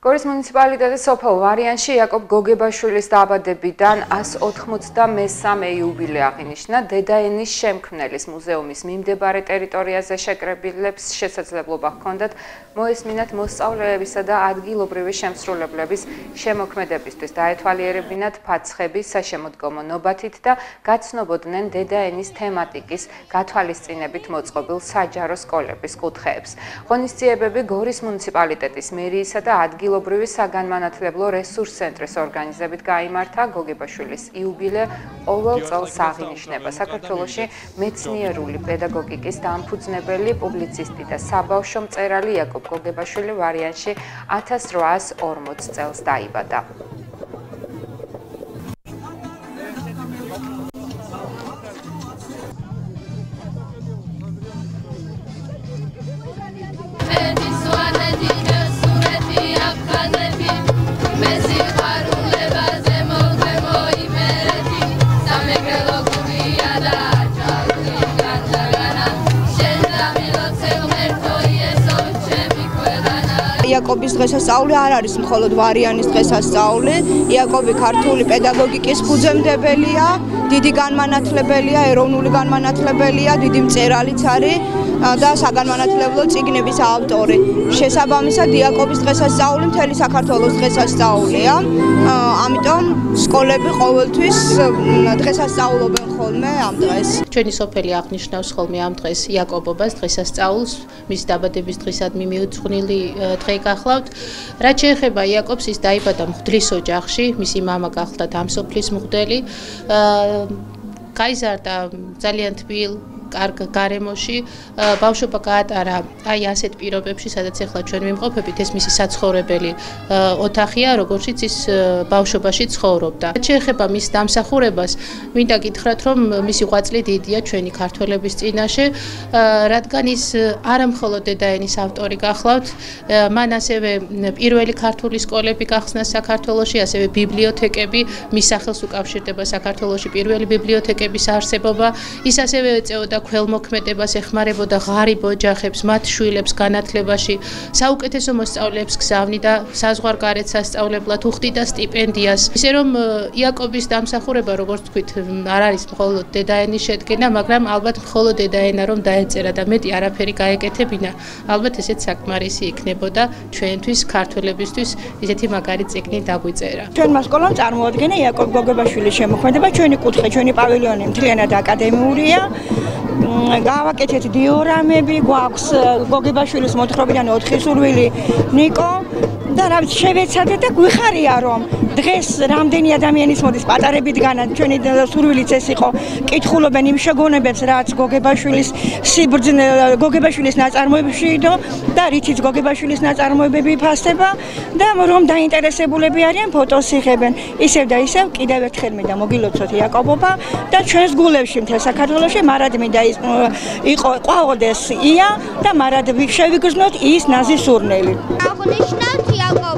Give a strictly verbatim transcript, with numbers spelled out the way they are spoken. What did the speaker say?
გორის მუნიციპალიტეტის სოფელ ვარიანში იაკობ გოგებაშვილის დაბადებიდან ას ოთხმოცდამესამე იუბილე აღინიშნა დედაენის შემქმნელის მუზეუმის მიმდებარე ტერიტორიაზე შეკრებილებს შესაძლებლობა ჰქონდათ მოესმინათ მოსწავლეებისა და ადგილობრივი შემსრულებლების შემოქმედებისთვის დაეთვალიერებინათ ფაცხები საშემოდგომო ნობათით და გაცნობოდნენ დედაენის თემატიკის გათვალისწინებით მოწყობილ საჯარო სკოლების კუთხეებს. ღონისძიებები გორის მუნიციპალიტეტის მერიისა და ადგილ ადგილობრივი საგანმანათლებლო რესურს ცენტრის ორგანიზებით გაიმართა გოგებაშვილის იუბილე ყოველ წელს აღინიშნება. საქართველოში მეცნიერული პედაგოგიკის დამფუძნებელი პუბლიცისტი და საბავშვო მწერალი იაკობ გოგებაშვილი ვარიანში ათას რვაას ორმოც წელს დაიბადა. იაკობის დღესასწაული არ არის მხოლოდ ვარიანის დღესასწაული. იაკობი ქართული პედაგოგიკის ფუძემდებელია, დიდი განმანათლებელია, ეროვნული განმანათლებელია, დიდი მწერალიც არის და საგანმანათლებლო წიგნების ავტორი. შესაბამისად, იაკობის დღესასწაული მთელი საქართველოს დღესასწაულია. ამიტომ სკოლები ყოველთვის დღესასწაულობენ ხოლმე ამ დღეს. ჩვენი სოფელი აღნიშნავს ხოლმე ამ დღეს იაკობობას დღესასწაულს, მის დაბადების დღისადმი მიუძღვნილი დღე გახლავთ. რაც შეეხება იაკობს, ის დაიბადა მღვდლის ოჯახში, მისი მამა გახლდა დამსოფლის მღვდელი. გაიზარდა ძალიან თბილ კარგ გარემოში, ბავშვობა გაატარა აი ასეთ პირობებში, სადაც ახლა ჩვენ ვიმყოფებით, ეს მისი საცხოვრებელი ოთახია, როგორშიც ის ბავშვობაში ცხოვრობდა. რაც შეეხება მის დამსახურებას, მინდა გითხრათ, რომ მისი ღვაწლი დიდია ჩვენი ქართველების წინაშე, რადგან ის არა მხოლოდ დედაენის ავტორი გახლავთ, მან ასევე პირველი ქართული სკოლები გახსნა საქართველოში, ასევე ბიბლიოთეკები, მის სახელს უკავშირდება საქართველოში პირველი ბიბლიოთეკების არსებობა, ის ასევე ეწეოდა ქველმოქმედებას, ეხმარებოდა ღარიბ ოჯახებს, მათ შვილებს განათლებაში, საუკეთესო მოსწავლეებს გზავნიდა საზღვარგარეთ სასწავლებლად, უხდიდა სტიპენდიას. ისე რომ იაკობის დამსახურება, როგორც თქვით, არ არის მხოლოდ დედაენის შედგენა, მაგრამ ალბათ მხოლოდ დედაენა რომ დაეწერა და მეტი არაფერი გაეკეთებინა, ალბათ ესეც საკმარისი იქნებოდა ჩვენთვის, ქართველებისთვის, ისეთი მაგარი წიგნი დაგვიწერა. ჩვენმა სკოლამ წარმოადგენა იაკობ გოგებაშვილის შემოქმედება, ჩვენი კუთხე, ჩვენი პავილიონი მთლიანად აკადემიურია. გავაკეთეთ დიორამები, გვაქვს გოგებაშვილის მოთხრობიდან ოთხი სურვილი ნიკო და რა ვიცი შევეცადეთ და გვიხარია რომ დღეს რამდენი ადამიანის მოდის პატარებითგანაც ჩვენი სურვილიც ეს იყო კითხულობენ იმ შეგონებებს რაც გოგებაშვილის სიბრძნე გოგებაშვილის ნაწარმოებებში და რითიც გოგებაშვილის ნაწარმოებები იფასება და რომ დაინტერესებულები არიან ფოტოს იღებენ ისევ და ისევ კიდევ ერთხელ მინდა მოგილოცოთ იაკობობა და ჩვენს გულებში მთელ საქართველოში მარად მინდა იყო ყვაოდეს ია და მარად შევიგრძნოთ ის ნაზი სურნელი. აღნიშნავთ იაკობ